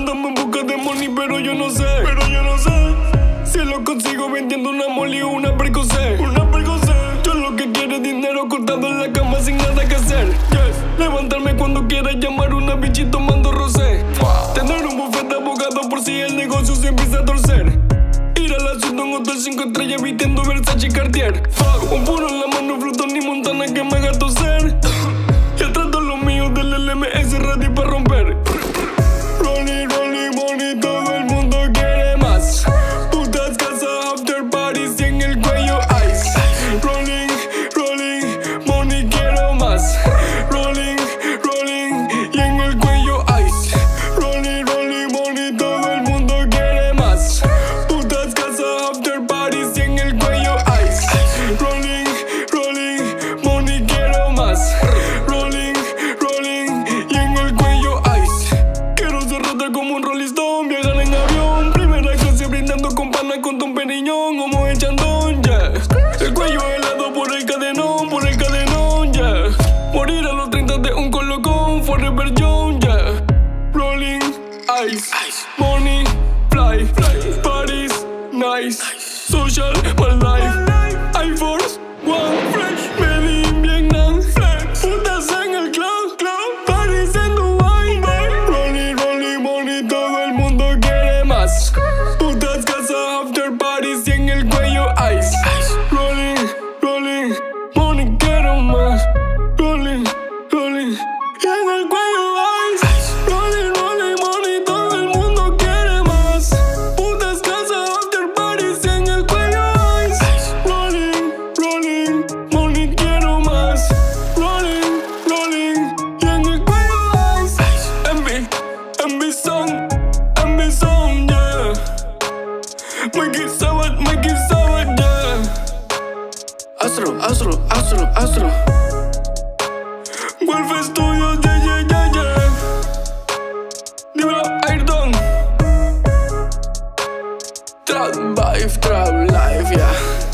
Andamos en busca de money, pero yo no sé. Si lo consigo vendiendo una molly o una percocet. Yo lo que quiero es dinero cortado en la cama sin nada que hacer. Levantarme cuando quiera, llamar a una bichi tomando rosé. Tener un buffet de abogado por si el negocio se empieza a torcer. Ir a la ciudad en un hotel 5 estrellas vistiendo Versace y Cartier. Un puro en la mano, Fruto ni Montana que me haga toser. Y atrás de los míos del LMS ready para romper. Rolling, money, todo el mundo quiere más. Putas, casa, after parties y en el cuello ice. Rolling, money, quiero más. Rolling, y en el cuello ice. Rolling, money, todo el mundo quiere más. Putas, casa, after parties y en el cuello ice. Rolling, money, quiero más. Rolling, y en el cuello ice. Quiero ser rata como un Rolling Stone, viajar en avión. Primera clase brindando con pana con Don Periñón, como el chandón, yeah. El cuello helado por el cadenón, yeah. Morir a los 30 de un colocón, Forever Young, yeah. Rolling, ice, money, fly, parties, nice, social, my life, I Force, One, fresh, made in Vietnam, putas en el club, parties en Dubai, rolling, money, todo el mundo quiere más. Putas, casa, after parties y en el cuello ice. Rolling, money, quiero más. Rolling, y en el cuello ice. Rolling, money, todo el mundo quiere más. Putas, casa, after parties y en el cuello ice. Rolling, money, quiero más. Rolling, y en el cuello ice. Envy song, yeah. Mikey Savage, yeah. Astro. Wolf Studios, yeah. Dímelo, Ayrton. Trap life, yeah.